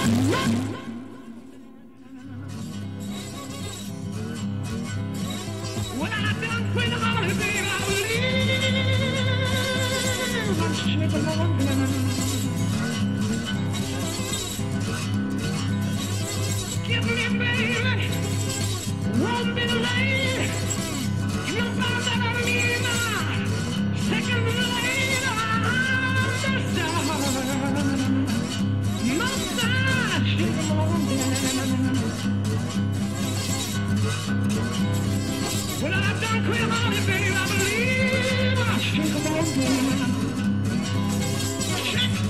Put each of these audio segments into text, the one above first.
When I done quit holiday, baby, I believe I'm shaking on down. Give me, baby, won't be late. You know that I need my second lane. I understand. Must I shake on down? When I'm done quit holiday, baby, I believe I'll shake on down. Shake.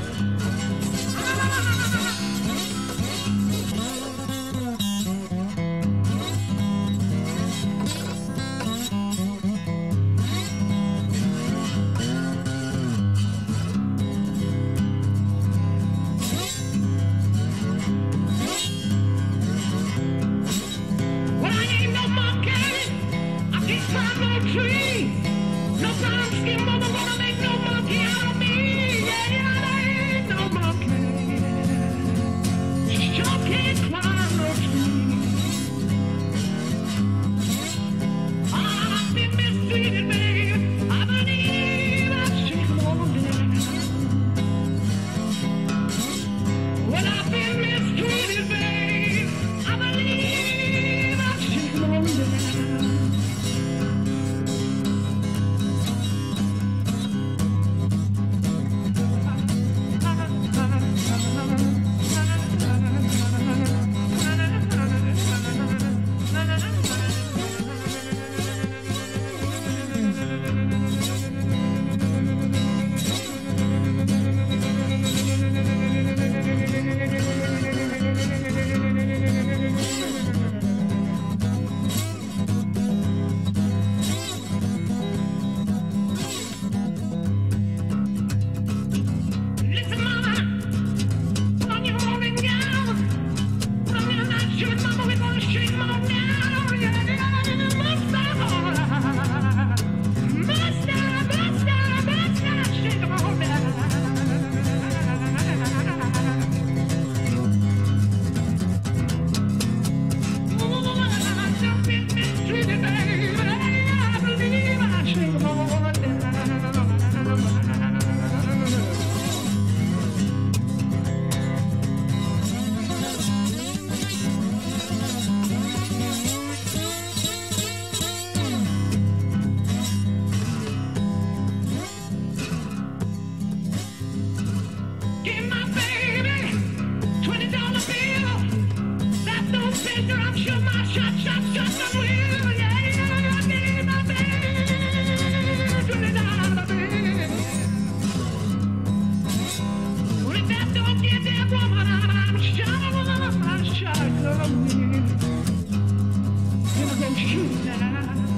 Well, I ain't no monkey. I can't climb no tree. No brown skin mother wanna make no monkey out of me. Yeah, I ain't no monkey. Sure can't climb no tree. I've been mistreated, babe. I believe I'll shake on down. Well, I've been mistreated, babe. I believe I'll shake on down. Listen, mama, put on your morning gown. Put on your nightshirt, mama, we're gonna shake 'em on down. Yeah, must I, shake 'em on down. Ooh, I've just been mistreated, baby. I believe I'll shake 'em on down. Give my baby $20 bill. That don't figure, I'm sure my shot will. Yeah, give my baby $20 bill. Well, if that don't get that woman, I'm sure I will. And I'm gonna shoot now.